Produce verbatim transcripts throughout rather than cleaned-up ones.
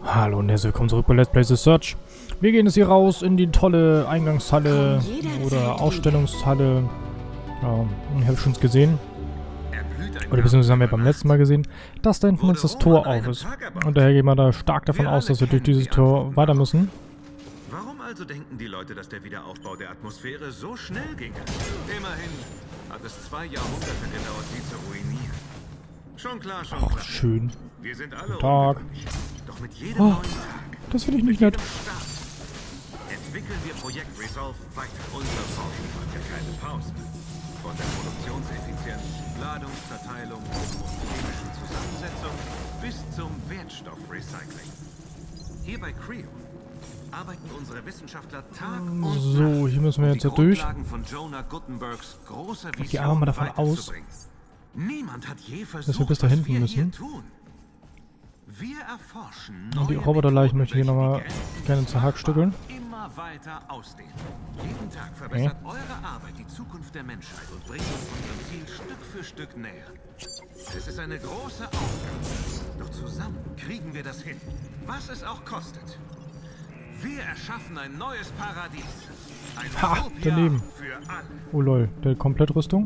Hallo und herzlich willkommen zurück bei Let's Play The Search. Wir gehen jetzt hier raus in die tolle Eingangshalle oder Ausstellungshalle. Ja, ich habe schon gesehen. Oder beziehungsweise haben wir beim letzten Mal gesehen, dass da hinten jetzt das Tor auf ist. Und daher gehen wir da stark davon aus, dass wir durch dieses Tor weiter müssen. Warum also denken die Leute, dass der Wiederaufbau der Atmosphäre so schnell ginge? Immerhin hat es zwei Jahrhunderte gedauert, sie zu ruinieren. Schon klar, schon klar. Ach, schön. Wir sind alle Guten Tag. Doch mit jedem Oh, neuen Tag, das finde ich nicht nett. entwickeln wir Projekt Resolve weiter. Unsere Forschung macht ja keine Pause. Von der Produktionseffizienz, Ladungsverteilung und chemischen Zusammensetzung bis zum Wertstoffrecycling. Hier bei Creo arbeiten unsere Wissenschaftler Tag und Nacht, So, hier müssen wir um jetzt die da durch. Grundlagen von Jonah Guttenbergs großer Ich gehe Vision einfach mal davon aus, weiterzubringen. Niemand hat je versucht, dass wir bis da was hinten wir hier müssen. tun. Wir erforschen Und die neue Roboterleichen Methoden, möchte ich hier welche nochmal die Grenzen gerne des zerhackstückeln. Machbaren immer weiter ausdehnen. Jeden Tag verbessert eure Arbeit die Zukunft der Menschheit und bringt uns unserem Ziel Stück für Stück näher. Es ist eine große Aufgabe, doch zusammen kriegen wir das hin, was es auch kostet. Wir erschaffen ein neues Paradies. Ein Ha, Utopia daneben. für alle. Oh lol, der Komplettrüstung.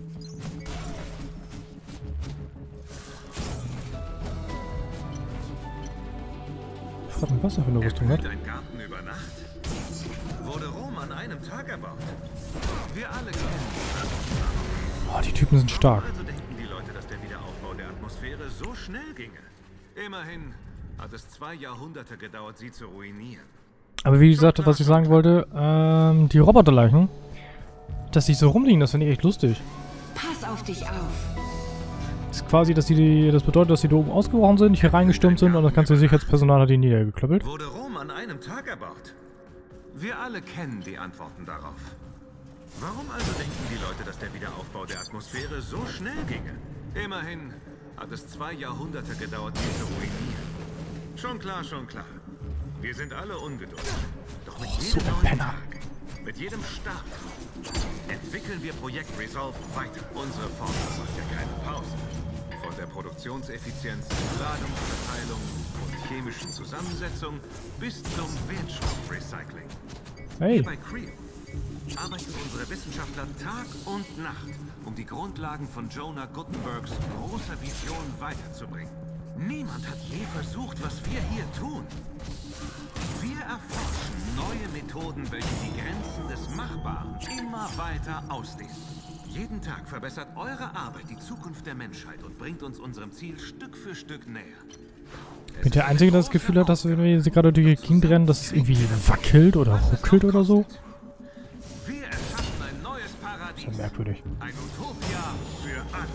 Ich frage mich, was er für eine Rüstung hat. Erblüht ein Garten über Nacht? Wurde Rom an einem Tag erbaut? Wir alle kennen Oh, die Typen sind stark. Also denken die Leute, dass der Wiederaufbau der Atmosphäre so schnell ginge. Immerhin hat es zwei Jahrhunderte gedauert, sie zu ruinieren. Aber wie gesagt, was ich sagen wollte, ähm, die Roboterleichen, dass die so rumliegen, das finde ich echt lustig. Pass auf dich auf. Das ist quasi, dass die, das bedeutet, dass die da oben ausgebrochen sind, hier reingestürmt sind und das ganze Sicherheitspersonal hat die niedergeklöppelt. Wurde Rom an einem Tag erbaut? Wir alle kennen die Antworten darauf. Warum also denken die Leute, dass der Wiederaufbau der Atmosphäre so schnell ginge? Immerhin hat es zwei Jahrhunderte gedauert, sie zu ruinieren. Schon klar, schon klar. Wir sind alle ungeduldig. Doch mit Oh, so jedem ein neuen Penner. Tag, mit jedem Start, entwickeln wir Projekt Resolve weiter. Unsere Forschung macht ja keine Pause. Von der Produktionseffizienz, Ladungsverteilung und chemischen Zusammensetzung bis zum Wertstoffrecycling. Hey, Hier bei Creo arbeiten unsere Wissenschaftler Tag und Nacht, um die Grundlagen von Jonah Guttenbergs großer Vision weiterzubringen. Niemand hat je versucht, was wir hier tun. Wir erforschen neue Methoden, welche die Grenzen des Machbaren immer weiter ausdehnen. Jeden Tag verbessert eure Arbeit die Zukunft der Menschheit und bringt uns unserem Ziel Stück für Stück näher. ich bin der Einzige, der das Gefühl hat, dass wenn wir sie gerade durch die Gegend rennen, dass es irgendwie wackelt oder ruckelt oder so. Wir erschaffen ein neues Paradies. Das ist ja merkwürdig. Ein Utopia für alle.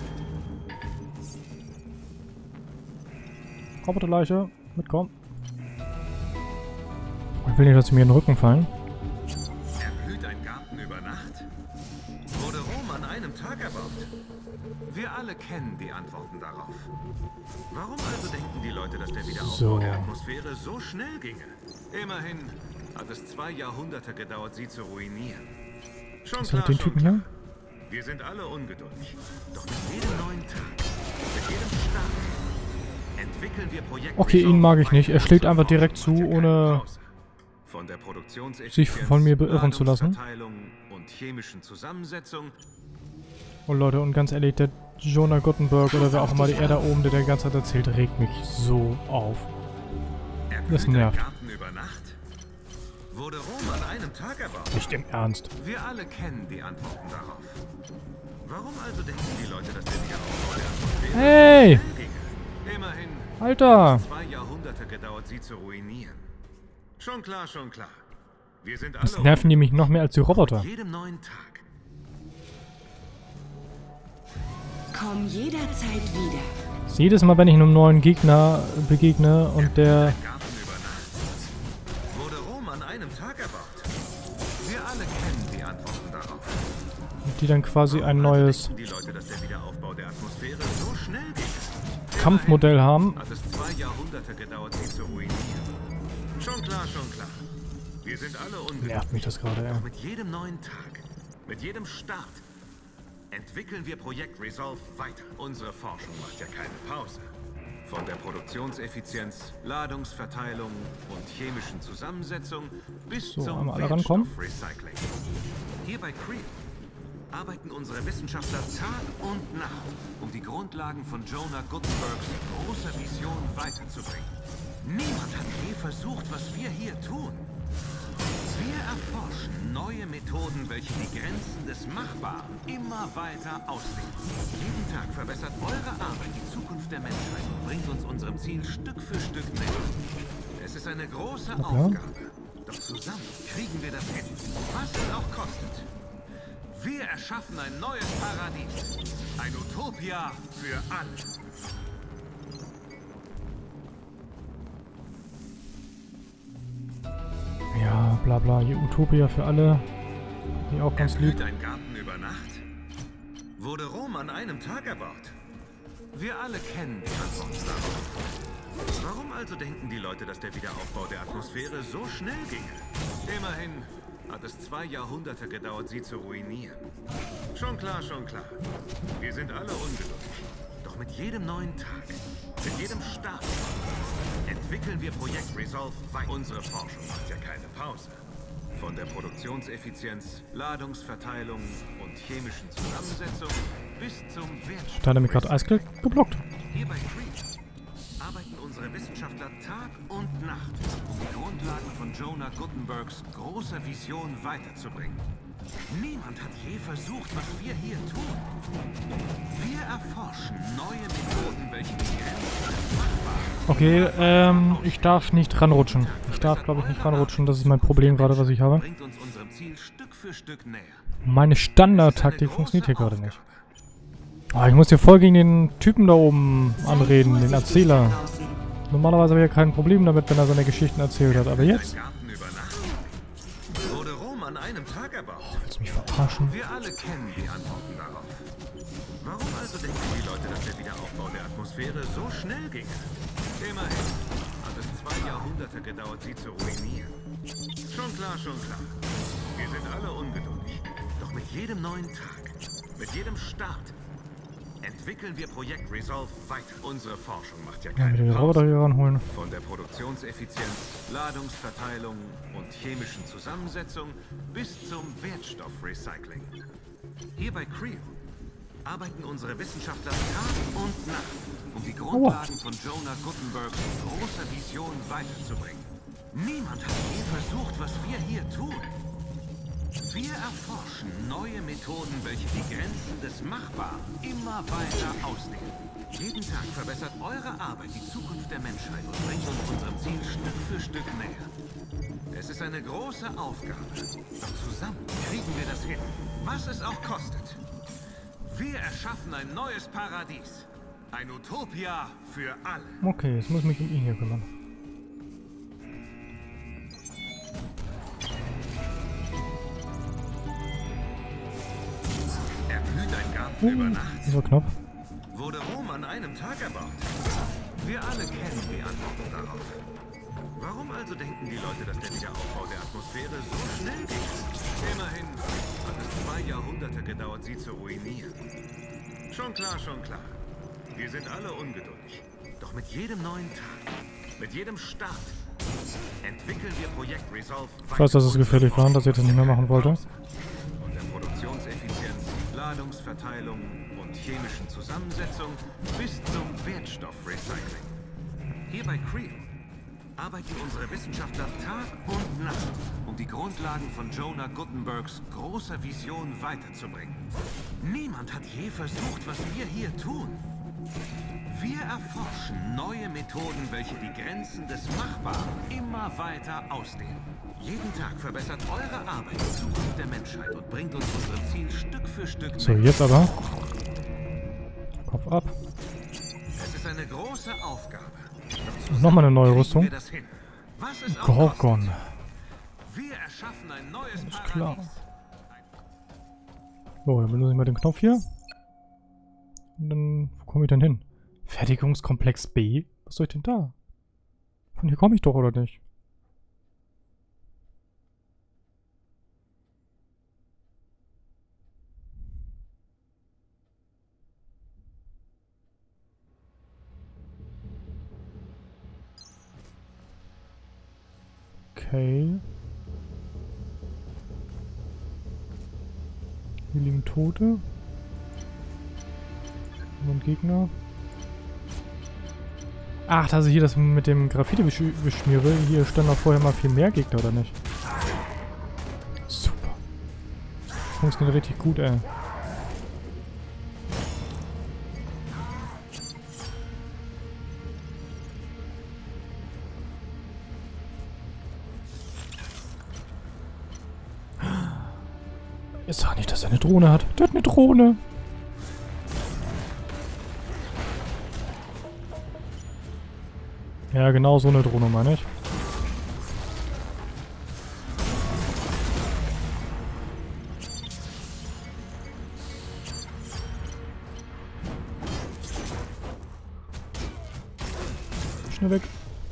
Roboterleiche, mitkommen. Ich will nicht, dass sie mir in den Rücken fallen. Erblüht ein Garten über Nacht? Wurde Rom an einem Tag erbaut? Wir alle kennen die Antworten darauf. Warum also denken die Leute, dass der Wiederaufbau So. der Atmosphäre so schnell ginge? Immerhin hat es zwei Jahrhunderte gedauert, sie zu ruinieren. Schon Was ist klar, mit den schon Typen klar. hier? Wir sind alle ungeduldig. Doch mit jedem neuen Tag, mit jedem Start, entwickeln wir Projekt Okay, ihn mag ich nicht. Er schlägt einfach direkt zu, ohne von der Produktionseffizienz, sich von mir beirren zu lassen. Ladungsverteilung und chemischen Zusammensetzung. Oh Leute, und ganz ehrlich, der Jonah Guttenberg oder wer auch immer der da oben, der die ganze Zeit erzählt, regt mich so auf. Das Erblüht ein nervt. Garten über Nacht? Wurde Rom an einem Tag erbaut? Nicht im Ernst. Wir alle kennen die Antworten darauf. Warum also denken die Leute, dass der Wiederaufbau der Atmosphäre Hey! so schnell ginge? Immerhin Alter! zwei Jahrhunderte gedauert, sie zu ruinieren. Schon klar, schon klar. Wir sind alle Das nerven die mich noch mehr als die Roboter. mit jedem neuen Tag. Komm jederzeit wieder. Jedes Mal, wenn ich einem neuen Gegner begegne und der... Garten über Nacht? Wurde Rom an einem Tag erbaut? Wir alle kennen die Antworten darauf. die dann quasi ein neues Die Leute, dass der Wiederaufbau der Atmosphäre so schnell ging. Kampfmodell haben. Hat es zwei Jahrhunderte gedauert, sie zu ruinieren. Schon klar, schon klar. Wir sind alle ungeduldig. Nervt mich das gerade, ey. Mit jedem neuen Tag, mit jedem Start, entwickeln wir Projekt Resolve weiter. Unsere Forschung macht ja keine Pause. Von der Produktionseffizienz, Ladungsverteilung und chemischen Zusammensetzung bis So, zum einmal alle rankommen. Wertstoffrecycling. Hier bei Creel arbeiten unsere Wissenschaftler Tag und Nacht, um die Grundlagen von Jonah Guttenbergs großer Vision weiterzubringen. Niemand hat je versucht, was wir hier tun. Wir erforschen neue Methoden, welche die Grenzen des Machbaren immer weiter ausdehnen. Jeden Tag verbessert eure Arbeit die Zukunft der Menschheit und bringt uns unserem Ziel Stück für Stück näher. Es ist eine große Okay. Aufgabe, doch zusammen kriegen wir das hin, was es auch kostet. Wir erschaffen ein neues Paradies, ein Utopia für alle. Ja, bla bla. Die Utopia für alle. Die auch ganz lieb. Erblüht ein Garten über Nacht? Wurde Rom an einem Tag erbaut? Wir alle kennen die Antwort darauf. Warum also denken die Leute, dass der Wiederaufbau der Atmosphäre so schnell ginge? Immerhin hat es zwei Jahrhunderte gedauert, sie zu ruinieren. Schon klar, schon klar. Wir sind alle ungeduldig. Doch mit jedem neuen Tag, mit jedem Start, entwickeln wir Projekt Resolve weiter. Unsere Forschung macht ja keine Pause. Von der Produktionseffizienz, Ladungsverteilung und chemischen Zusammensetzung bis zum Wertstoff. Da hat er mich gerade eiskalt geblockt. Hier bei Creel arbeiten unsere Wissenschaftler Tag und Nacht, um die Grundlagen von Jonah Guttenbergs großer Vision weiterzubringen. Niemand hat je versucht, was wir hier tun. Wir erforschen neue Methoden, welche die Grenzen des Machbaren. Okay, ähm, ich darf nicht ranrutschen. Ich darf, glaube ich, nicht ranrutschen. Das ist mein Problem gerade, was ich habe. Bringt uns unserem Ziel Stück für Stück näher. Meine Standardtaktik funktioniert hier gerade nicht. Ah, ich muss hier voll gegen den Typen da oben anreden, den Erzähler. Normalerweise habe ich ja kein Problem damit, wenn er seine Geschichten erzählt hat. Aber jetzt? Ein Garten über Nacht? Wurde Rom an einem Tag erbaut? Willst du mich verarschen? Wir alle kennen die Antworten darauf. Warum also denken die Leute, dass der Wiederaufbau der Atmosphäre so schnell ginge? Immerhin hat es zwei Jahrhunderte gedauert, sie zu ruinieren. Schon klar, schon klar. Wir sind alle ungeduldig. Doch mit jedem neuen Tag, mit jedem Start, entwickeln wir Projekt Resolve weiter. Unsere Forschung macht ja Ja, wieder keine die Roboter Pause. hier ranholen. Von der Produktionseffizienz, Ladungsverteilung und chemischen Zusammensetzung bis zum Wertstoffrecycling. Hier bei Creel arbeiten unsere Wissenschaftler Tag und Nacht, um die Grundlagen von Jonah Guttenbergs großer Vision weiterzubringen. Niemand hat je versucht, was wir hier tun. Wir erforschen neue Methoden, welche die Grenzen des Machbaren immer weiter ausdehnen. Jeden Tag verbessert eure Arbeit die Zukunft der Menschheit und bringt uns unserem Ziel Stück für Stück näher. Es ist eine große Aufgabe, doch zusammen kriegen wir das hin, was es auch kostet. Wir erschaffen ein neues Paradies, ein Utopia für alle. Okay, jetzt muss ich mich um ihn hier kümmern. Erblüht ein Garten über Uh, Nacht? das war knapp. Wurde Rom an einem Tag erbaut? Wir alle kennen die Antworten darauf. Warum also denken die Leute, dass der Wiederaufbau der Atmosphäre so schnell ging? Immerhin hat es zwei Jahrhunderte gedauert, sie zu ruinieren. Schon klar, schon klar. Wir sind alle ungeduldig. Doch mit jedem neuen Tag, mit jedem Start, entwickeln wir Projekt Resolve weiter. Ich weiß, dass es gefährlich war und dass ich das nicht mehr machen wollte. Von der Produktionseffizienz, Ladungsverteilung und chemischen Zusammensetzung bis zum Wertstoffrecycling. Hier bei Creel arbeiten unsere Wissenschaftler Tag und Nacht, um die Grundlagen von Jonah Guttenbergs großer Vision weiterzubringen. Niemand hat je versucht, was wir hier tun. Wir erforschen neue Methoden, welche die Grenzen des Machbaren immer weiter ausdehnen. Jeden Tag verbessert eure Arbeit die Zukunft der Menschheit und bringt uns unserem Ziel Stück für Stück So, näher. jetzt aber. Kopf ab. Es ist eine große Aufgabe. Und nochmal eine neue Kriegen Rüstung. wir das hin, was es auch Gorgon. kostet. Wir erschaffen ein neues Ist klar. Paradies. So, dann benutze ich mal den Knopf hier. Und dann, wo komme ich denn hin? Fertigungskomplex B? Was soll ich denn da? Von hier komme ich doch, oder nicht? Okay. Hier liegen Tote. Und Gegner. Ach, also hier das mit dem Graffiti beschmiere. Hier stand doch vorher mal viel mehr Gegner, oder nicht? Super. Funktioniert richtig gut, ey. Ich sag nicht, dass er eine Drohne hat. Der hat eine Drohne. Ja, genau so eine Drohne meine ich. Schnell weg.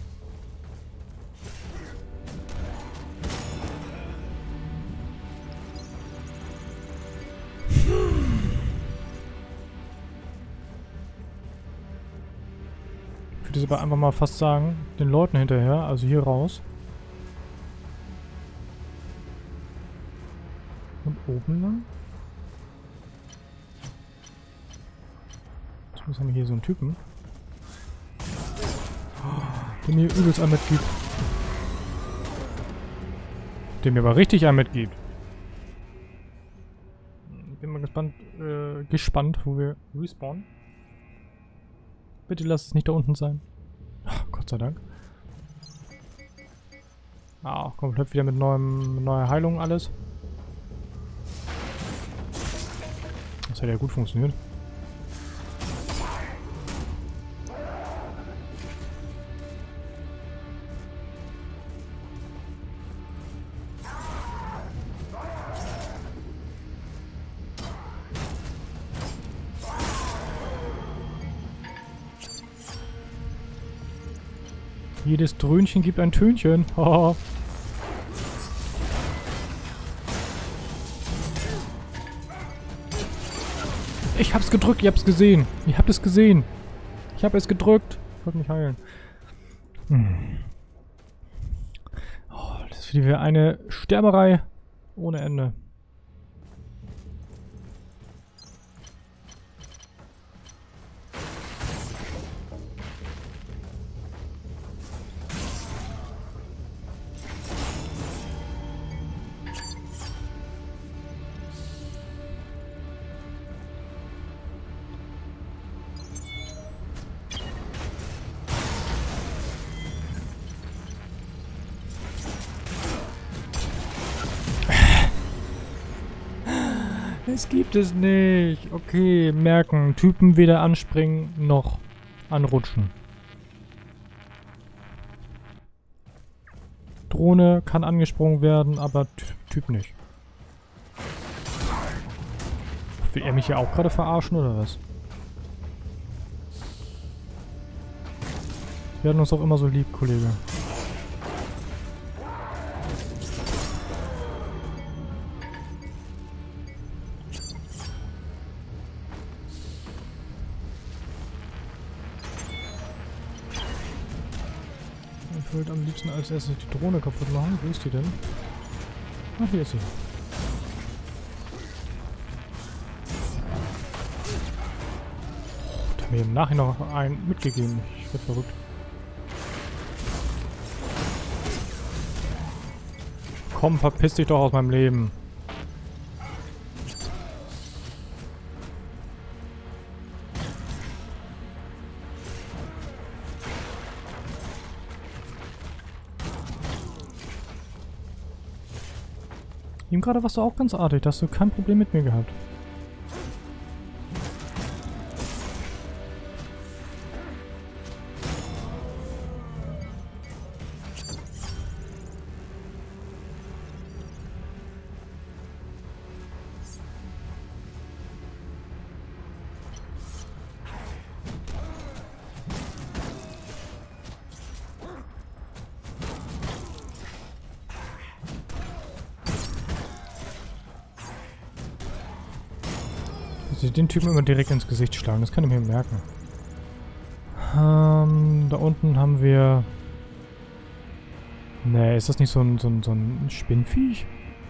Ich würde aber einfach mal fast sagen, den Leuten hinterher, also hier raus. Und oben lang. Jetzt haben wir hier so einen Typen. Der mir übelst ein mitgibt. Der mir aber richtig ein mitgibt. Ich bin mal gespannt, äh, gespannt, wo wir respawnen. Bitte lass es nicht da unten sein. Ach, Gott sei Dank. Ah, komplett wieder mit neuem, mit neuer Heilung alles. Das hat ja gut funktioniert. Jedes Dröhnchen gibt ein Tönchen. Oh. Ich hab's gedrückt, ihr habt's gesehen. Ihr habt es gesehen. Ich hab es gedrückt. Ich wollte mich heilen. Hm. Oh, das ist wieder eine Sterberei ohne Ende. Es gibt es nicht. Okay, merken. Typen weder anspringen noch anrutschen. Drohne kann angesprungen werden, aber Typ nicht. Will er mich hier auch gerade verarschen oder was? Wir hatten uns auch immer so lieb, Kollege. Ich wollte am liebsten als erstes die Drohne kaputt machen. Wo ist die denn? Ach, hier ist sie. Oh, der hat mir im Nachhinein noch einen mitgegeben. Ich werde verrückt. Komm, verpiss dich doch aus meinem Leben. Ihm gerade warst du auch ganz artig, da hast du kein Problem mit mir gehabt. Den Typen immer direkt ins Gesicht schlagen, das kann ich mir merken. Ähm, da unten haben wir Nee, ist das nicht so ein, so ein, so ein Spinnviech?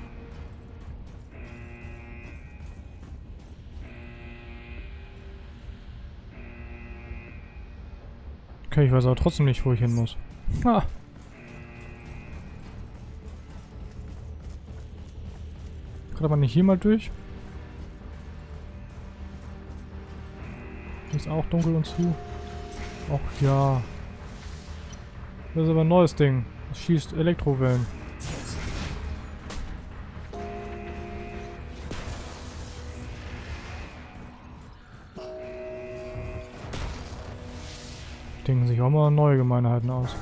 Okay, ich weiß aber trotzdem nicht, wo ich hin muss. Ah. Kann aber nicht hier mal durch? Hier ist auch dunkel und zu. Ach ja. Das ist aber ein neues Ding. Das schießt Elektrowellen. Denken sich auch mal neue Gemeinheiten aus.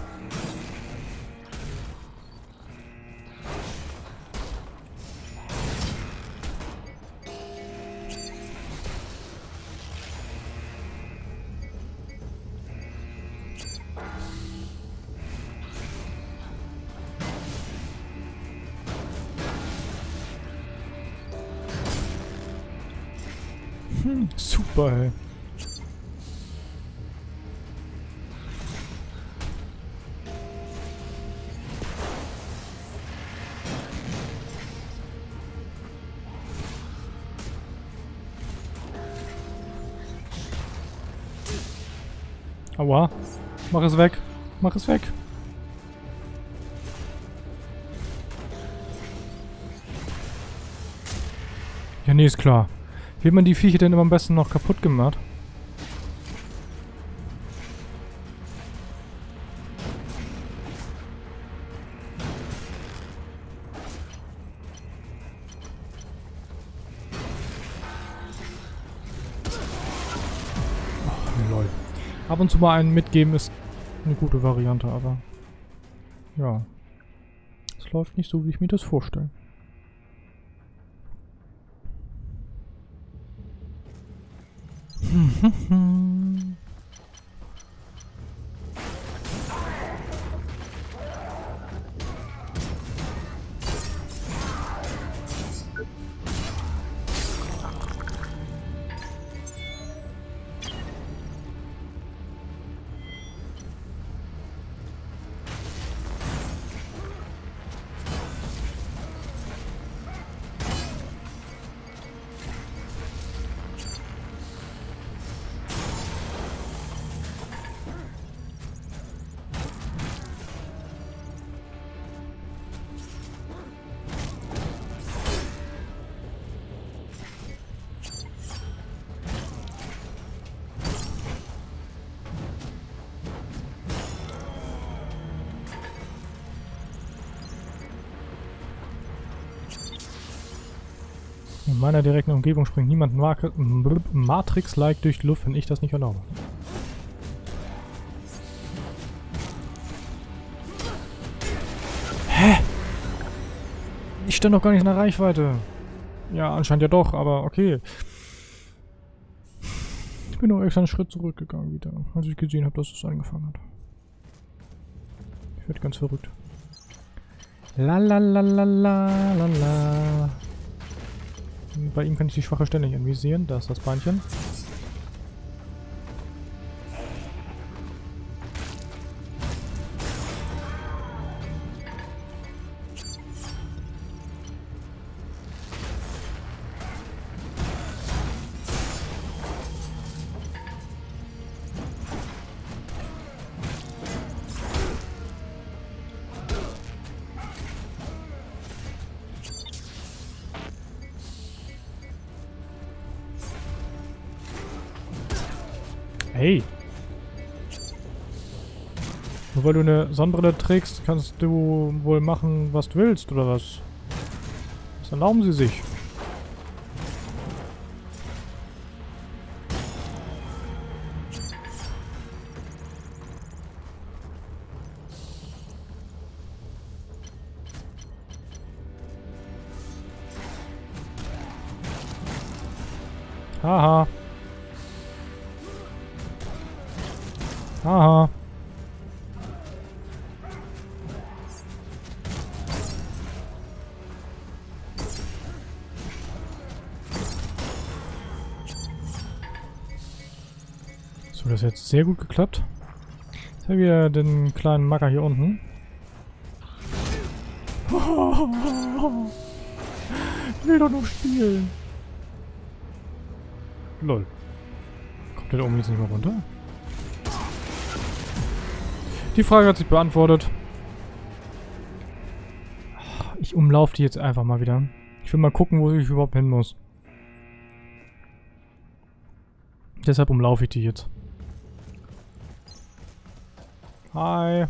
Hm, super, ey. Aua. Mach es weg. Mach es weg. Ja, nee, ist klar. Wie hat man die Viecher denn immer am besten noch kaputt gemacht? Ach, lol. Ab und zu mal einen mitgeben ist eine gute Variante, aber ja. Es läuft nicht so, wie ich mir das vorstelle. In meiner direkten Umgebung springt niemand Matrix-like durch die Luft, wenn ich das nicht erlaube. Hä? Ich stand doch gar nicht in der Reichweite. Ja, anscheinend ja doch, aber okay. Ich bin noch extra einen Schritt zurückgegangen wieder, als ich gesehen habe, dass es angefangen hat. Ich werde ganz verrückt. La la la la la la la. Bei ihm kann ich die schwache Stelle nicht anvisieren. Da ist das Beinchen. Hey! Nur weil du eine Sonnenbrille trägst, kannst du wohl machen, was du willst, oder was? Was erlauben sie sich? Haha. Haha. So, das hat jetzt sehr gut geklappt. Jetzt haben wir den kleinen Macker hier unten. Ich will doch nur spielen. Lol. Kommt der da oben jetzt nicht mehr runter? Die Frage hat sich beantwortet. Ich umlaufe die jetzt einfach mal wieder. Ich will mal gucken, wo ich überhaupt hin muss. Deshalb umlaufe ich die jetzt. Hi.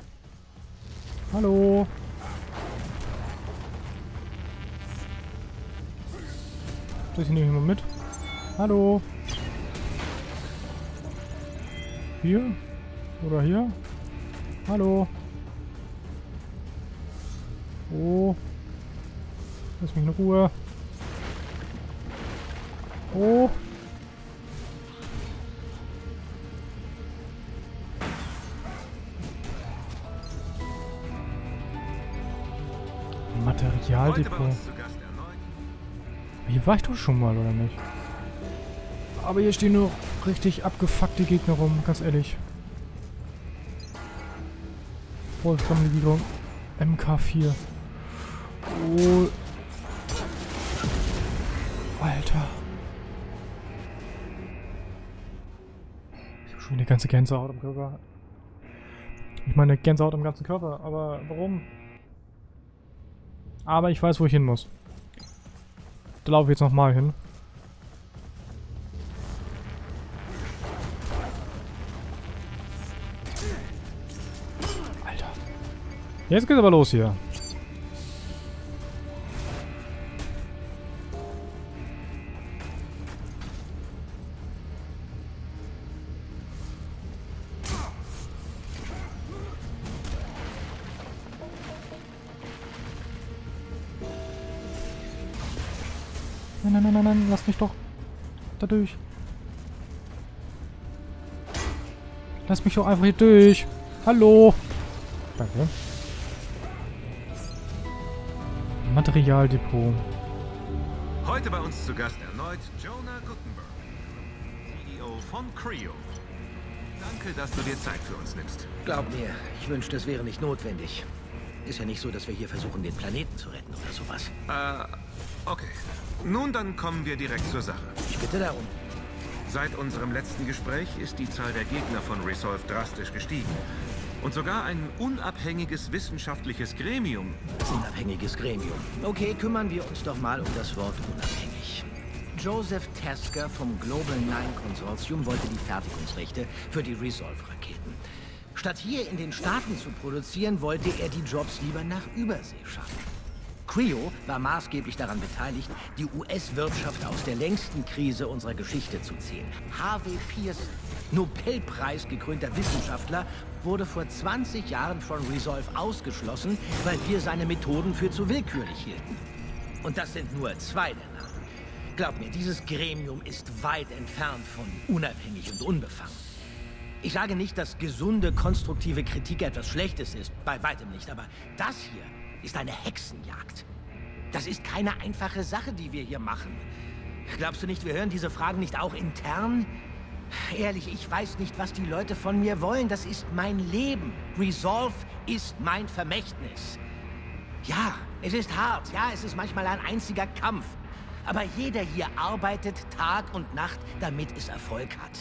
Hallo. Soll ich nicht mal mit? Hallo. Hier? Oder hier? Hallo. Oh. Lass mich in Ruhe. Oh. Materialdepot. Hier war ich doch schon mal, oder nicht? Aber hier stehen nur richtig abgefuckte Gegner rum, ganz ehrlich. Vollstammlegion M K vier. Oh. Alter. Ich habe schon die ganze Gänsehaut am Körper. Ich meine Gänsehaut am ganzen Körper, aber warum? Aber ich weiß, wo ich hin muss. Da laufe ich jetzt nochmal hin. Alter. Jetzt geht's aber los hier. Nein, nein, nein, nein, nein, lass mich doch dadurch. Lass mich doch einfach hier durch. Hallo. Danke. Materialdepot. Heute bei uns zu Gast erneut Jonah Guttenberg, C E O von Creo. Danke, dass du dir Zeit für uns nimmst. Glaub mir, ich wünschte, es wäre nicht notwendig. Ist ja nicht so, dass wir hier versuchen, den Planeten zu retten oder sowas. Äh, okay. Nun, dann kommen wir direkt zur Sache. Ich bitte darum. Seit unserem letzten Gespräch ist die Zahl der Gegner von Resolve drastisch gestiegen. Und sogar ein unabhängiges wissenschaftliches Gremium. Unabhängiges Gremium. Okay, kümmern wir uns doch mal um das Wort unabhängig. Joseph Tasker vom Global Nine Konsortium wollte die Fertigungsrechte für die Resolve-Raketen. Statt hier in den Staaten zu produzieren, wollte er die Jobs lieber nach Übersee schaffen. Creo war maßgeblich daran beteiligt, die U S-Wirtschaft aus der längsten Krise unserer Geschichte zu ziehen. Harvey Pearson, Nobelpreis gekrönter Wissenschaftler, wurde vor zwanzig Jahren von Resolve ausgeschlossen, weil wir seine Methoden für zu willkürlich hielten. Und das sind nur zwei der Namen. Glaub mir, dieses Gremium ist weit entfernt von unabhängig und unbefangen. Ich sage nicht, dass gesunde, konstruktive Kritik etwas Schlechtes ist, bei weitem nicht, aber das hier ist eine Hexenjagd. Das ist keine einfache Sache, die wir hier machen. Glaubst du nicht, wir hören diese Fragen nicht auch intern? Ehrlich, ich weiß nicht, was die Leute von mir wollen. Das ist mein Leben. Resolve ist mein Vermächtnis. Ja, es ist hart. Ja, es ist manchmal ein einziger Kampf. Aber jeder hier arbeitet Tag und Nacht, damit es Erfolg hat.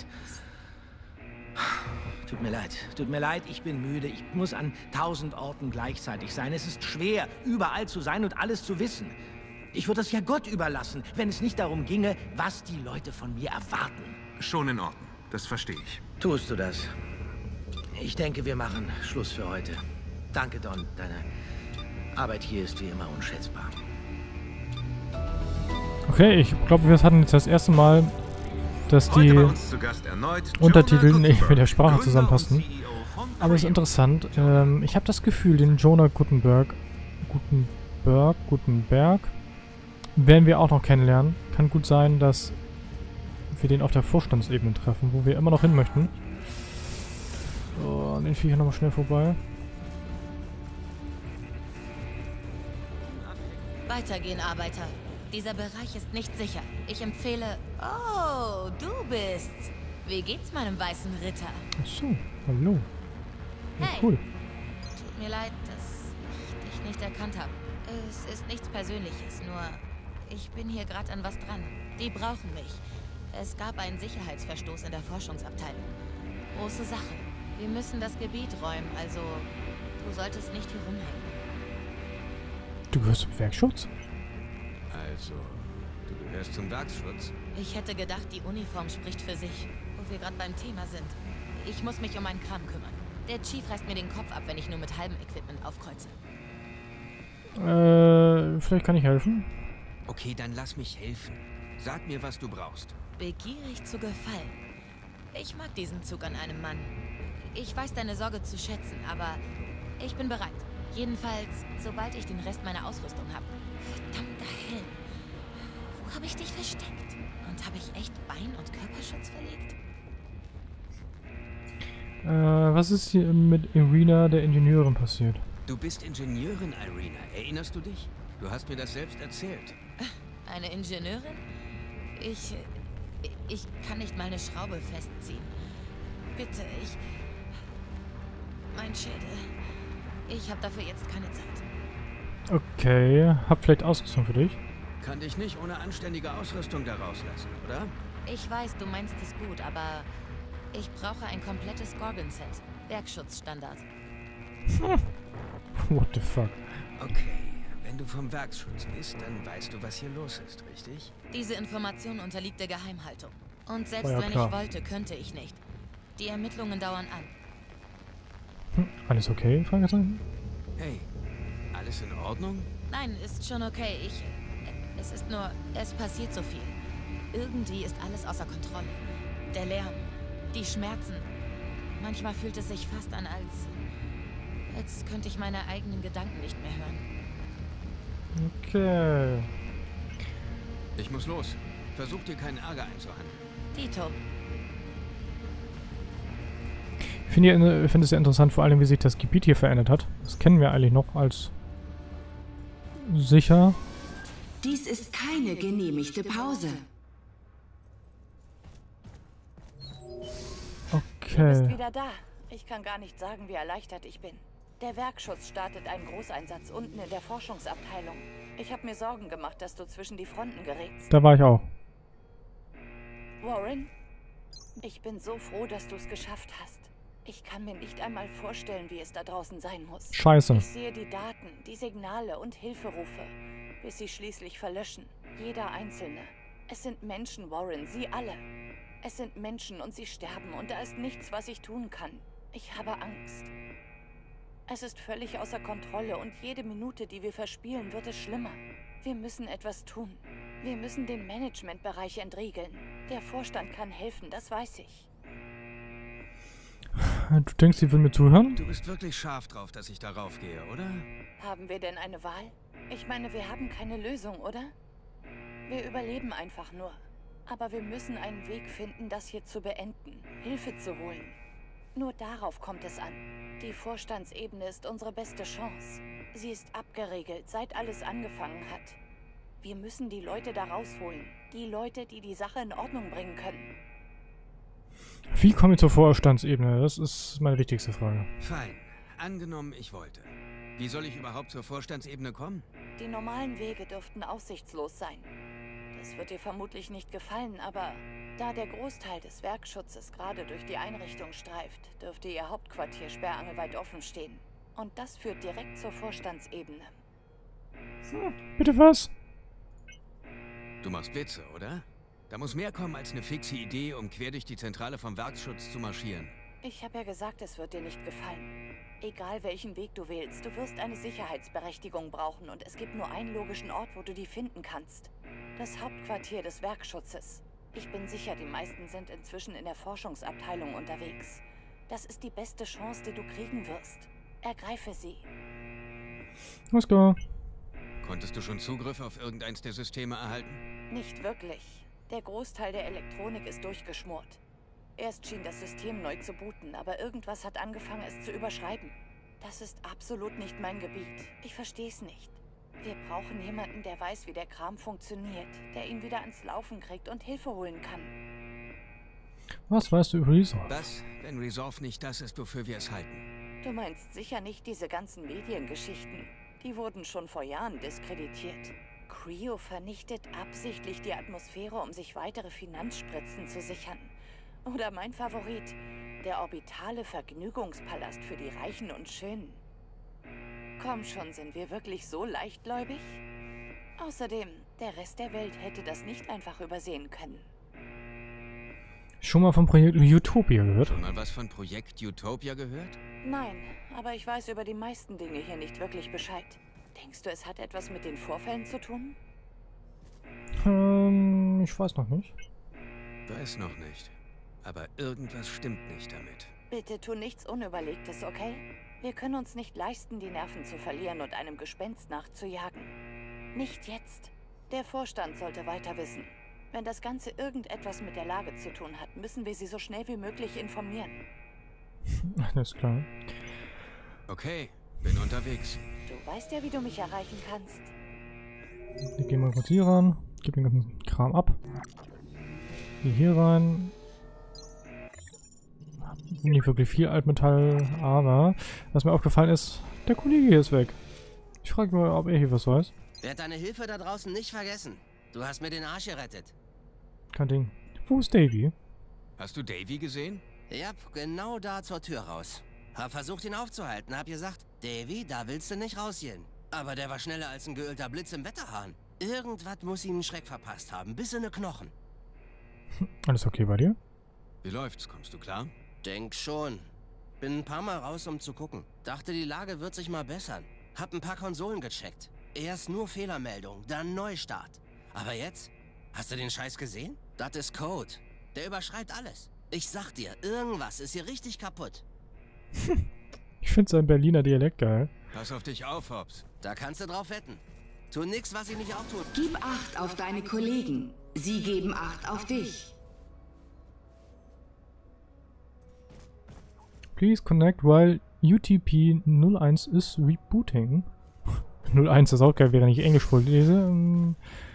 Tut mir leid, tut mir leid, ich bin müde. Ich muss an tausend Orten gleichzeitig sein. Es ist schwer, überall zu sein und alles zu wissen. Ich würde es ja Gott überlassen, wenn es nicht darum ginge, was die Leute von mir erwarten. Schon in Ordnung, das verstehe ich. Tust du das? Ich denke, wir machen Schluss für heute. Danke, Don. Deine Arbeit hier ist wie immer unschätzbar. Okay, ich glaube, wir hatten jetzt das erste Mal, dass die Untertitel nicht mit der Sprache zusammenpassen. Aber es ist interessant. Ähm, ich habe das Gefühl, den Jonah Guttenberg, Guttenberg, Guttenberg, werden wir auch noch kennenlernen. Kann gut sein, dass wir den auf der Vorstandsebene treffen, wo wir immer noch hin möchten. So, an den Viechern nochmal schnell vorbei. Weitergehen, Arbeiter. Dieser Bereich ist nicht sicher. Ich empfehle... Oh, du bist's. Wie geht's meinem weißen Ritter? Ach so, hallo. Ja, hey. cool. Tut mir leid, dass ich dich nicht nicht erkannt habe. Es ist nichts Persönliches, nur ich bin hier gerade an was dran. Die brauchen mich. Es gab einen Sicherheitsverstoß in der Forschungsabteilung. Große Sache. Wir müssen das Gebiet räumen, also du solltest nicht hier rumhängen. Du gehörst zum Werkschutz? Also, du gehörst zum Werkschutz? Ich hätte gedacht, die Uniform spricht für sich, wo wir gerade beim Thema sind. Ich muss mich um meinen Kram kümmern. Der Chief reißt mir den Kopf ab, wenn ich nur mit halbem Equipment aufkreuze. Äh, vielleicht kann ich helfen? Okay, dann lass mich helfen. Sag mir, was du brauchst. Begierig zu gefallen. Ich mag diesen Zug an einem Mann. Ich weiß deine Sorge zu schätzen, aber ich bin bereit. Jedenfalls, sobald ich den Rest meiner Ausrüstung habe. Verdammter Helm. Wo habe ich dich versteckt? Und habe ich echt Bein- und Körperschutz verlegt? Äh, was ist hier mit Irina, der Ingenieurin, passiert? Du bist Ingenieurin, Irina. Erinnerst du dich? Du hast mir das selbst erzählt. Eine Ingenieurin? Ich... Ich kann nicht mal eine Schraube festziehen. Bitte, ich... Mein Schädel. Ich habe dafür jetzt keine Zeit. Okay, hab vielleicht Ausrüstung für dich? Kann dich nicht ohne anständige Ausrüstung da rauslassen, oder? Ich weiß, du meinst es gut, aber ich brauche ein komplettes Gorgon-Set. Werkschutzstandard. What the fuck? Okay, wenn du vom Werkschutz bist, dann weißt du, was hier los ist, richtig? Diese Information unterliegt der Geheimhaltung. Und selbst Oh ja, wenn klar. ich wollte, könnte ich nicht. Die Ermittlungen dauern an. Hm, alles okay? Fragezeichen? Hey, alles in Ordnung? Nein, ist schon okay. Ich... Es ist nur... Es passiert so viel. Irgendwie ist alles außer Kontrolle. Der Lärm, die Schmerzen. Manchmal fühlt es sich fast an, als... Als könnte ich meine eigenen Gedanken nicht mehr hören. Okay. Ich muss los. Versuch dir keinen Ärger einzuhandeln. Dito. Ich finde find es sehr interessant, vor allem wie sich das Gebiet hier verändert hat. Das kennen wir eigentlich noch als sicher. Dies ist keine genehmigte Pause. Du bist Okay. wieder da. Ich kann gar nicht sagen, wie erleichtert ich bin. Der Werkschutz startet einen Großeinsatz unten in der Forschungsabteilung. Ich habe mir Sorgen gemacht, dass du zwischen die Fronten gerätst. Da war ich auch. Warren, ich bin so froh, dass du es geschafft hast. Ich kann mir nicht einmal vorstellen, wie es da draußen sein muss. Scheiße. Ich sehe die Daten, die Signale und Hilferufe, bis sie schließlich verlöschen. Jeder einzelne. Es sind Menschen, Warren, sie alle. Es sind Menschen und sie sterben und da ist nichts, was ich tun kann. Ich habe Angst. Es ist völlig außer Kontrolle und jede Minute, die wir verspielen, wird es schlimmer. Wir müssen etwas tun. Wir müssen den Managementbereich entriegeln. Der Vorstand kann helfen, das weiß ich. Du denkst, sie will mir zuhören? Du bist wirklich scharf drauf, dass ich darauf gehe, oder? Haben wir denn eine Wahl? Ich meine, wir haben keine Lösung, oder? Wir überleben einfach nur. Aber wir müssen einen Weg finden, das hier zu beenden. Hilfe zu holen. Nur darauf kommt es an. Die Vorstandsebene ist unsere beste Chance. Sie ist abgeregelt, seit alles angefangen hat. Wir müssen die Leute da rausholen. Die Leute, die die Sache in Ordnung bringen können. Wie komme ich zur Vorstandsebene? Das ist meine wichtigste Frage. Fein. Angenommen, ich wollte. Wie soll ich überhaupt zur Vorstandsebene kommen? Die normalen Wege dürften aussichtslos sein. Das wird dir vermutlich nicht gefallen, aber da der Großteil des Werkschutzes gerade durch die Einrichtung streift, dürfte ihr Hauptquartier sperrangelweit offen stehen. Und das führt direkt zur Vorstandsebene. Hm, bitte was? Du machst Witze, oder? Da muss mehr kommen als eine fixe Idee, um quer durch die Zentrale vom Werkschutz zu marschieren. Ich habe ja gesagt, es wird dir nicht gefallen. Egal welchen Weg du wählst, du wirst eine Sicherheitsberechtigung brauchen und es gibt nur einen logischen Ort, wo du die finden kannst. Das Hauptquartier des Werkschutzes. Ich bin sicher, die meisten sind inzwischen in der Forschungsabteilung unterwegs. Das ist die beste Chance, die du kriegen wirst. Ergreife sie. Alles klar. Konntest du schon Zugriff auf irgendeins der Systeme erhalten? Nicht wirklich. Der Großteil der Elektronik ist durchgeschmort. Erst schien das System neu zu booten, aber irgendwas hat angefangen, es zu überschreiben. Das ist absolut nicht mein Gebiet. Ich verstehe es nicht. Wir brauchen jemanden, der weiß, wie der Kram funktioniert, der ihn wieder ans Laufen kriegt und Hilfe holen kann. Was weißt du über Resolve? Was, wenn Resolve nicht das ist, wofür wir es halten? Du meinst sicher nicht diese ganzen Mediengeschichten. Die wurden schon vor Jahren diskreditiert. Creo vernichtet absichtlich die Atmosphäre, um sich weitere Finanzspritzen zu sichern. Oder mein Favorit, der orbitale Vergnügungspalast für die Reichen und Schönen. Komm schon, sind wir wirklich so leichtgläubig? Außerdem, der Rest der Welt hätte das nicht einfach übersehen können. Schon mal vom Projekt Utopia gehört? Schon mal was von Projekt Utopia gehört? Nein, aber ich weiß über die meisten Dinge hier nicht wirklich Bescheid. Denkst du, es hat etwas mit den Vorfällen zu tun? Ähm, ich weiß noch nicht. Weiß noch nicht. Aber irgendwas stimmt nicht damit. Bitte tu nichts Unüberlegtes, okay? Wir können uns nicht leisten, die Nerven zu verlieren und einem Gespenst nachzujagen. Nicht jetzt. Der Vorstand sollte weiter wissen. Wenn das Ganze irgendetwas mit der Lage zu tun hat, müssen wir sie so schnell wie möglich informieren. Alles klar. Okay, bin unterwegs. Du weißt ja, wie du mich erreichen kannst. Ich gehe mal kurz hier ran. Gib den ganzen Kram ab. Geh hier rein. Nicht wirklich viel Altmetall, aber was mir aufgefallen ist, der Kollege hier ist weg. Ich frage mal, ob er hier was weiß. Werd deine Hilfe da draußen nicht vergessen. Du hast mir den Arsch gerettet. Kein Ding. Wo ist Davy? Hast du Davy gesehen? Ja, genau da zur Tür raus. Hab versucht, ihn aufzuhalten. Hab gesagt, Davy, da willst du nicht rausgehen. Aber der war schneller als ein geölter Blitz im Wetterhahn. Irgendwas muss ihm einen Schreck verpasst haben. Bis in die Knochen. Alles okay bei dir? Wie läuft's? Kommst du klar? Denk schon. Bin ein paar Mal raus, um zu gucken. Dachte, die Lage wird sich mal bessern. Hab ein paar Konsolen gecheckt. Erst nur Fehlermeldung, dann Neustart. Aber jetzt? Hast du den Scheiß gesehen? Das ist Code. Der überschreibt alles. Ich sag dir, irgendwas ist hier richtig kaputt. Ich finde seinen Berliner Dialekt geil. Pass auf dich auf, Hobbs. Da kannst du drauf wetten. Tu nix, was ich nicht auch tue. Gib Acht auf deine Kollegen. Sie geben Acht auf dich. Please connect while U T P null eins is rebooting. null eins ist auch geil, während ich Englisch vorlese. Ähm,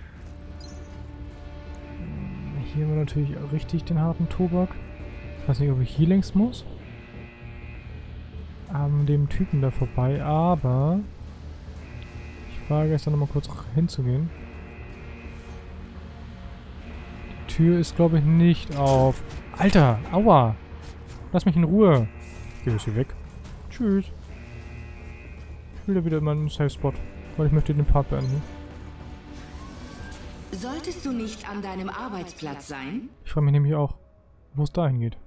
hier haben wir natürlich richtig den harten Tobak. Ich weiß nicht, ob ich hier längst muss. An dem Typen da vorbei, aber ich wage es dann nochmal kurz hinzugehen. Die Tür ist, glaube ich, nicht auf. Alter, aua! Lass mich in Ruhe. Ich gehe jetzt hier weg. Tschüss. Ich will da wieder in meinen Safe Spot, weil ich möchte den Part beenden. Solltest du nicht an deinem Arbeitsplatz sein? Ich frage mich nämlich auch, wo es dahin geht.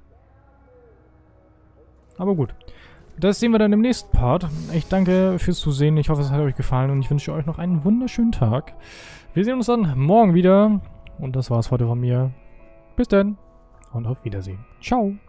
Aber gut. Das sehen wir dann im nächsten Part. Ich danke fürs Zusehen. Ich hoffe, es hat euch gefallen und ich wünsche euch noch einen wunderschönen Tag. Wir sehen uns dann morgen wieder. Und das war's heute von mir. Bis dann und auf Wiedersehen. Ciao.